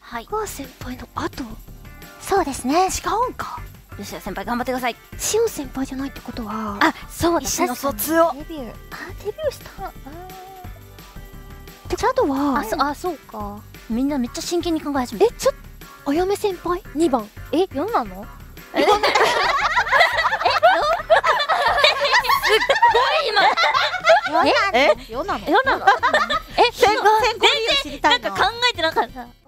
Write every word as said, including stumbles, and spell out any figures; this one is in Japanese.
はい。 高先輩の後。 そうですね。 違うんか。 吉田先輩頑張ってください。 しおん先輩じゃないってことは。 あ、そうだ、 意意思の疎通を。 デビュー。 あ、デビューした。ってことは。 あ、そ、あ、そうか。 みんなめっちゃ真剣に考え始めえ、ちょっと、あやめ先輩にばん。 え、よんなの？ え、すっごい今。 え、 え、 よんなの？ よなの？え、 先行理由知りたいな。 なんか考えてなかった。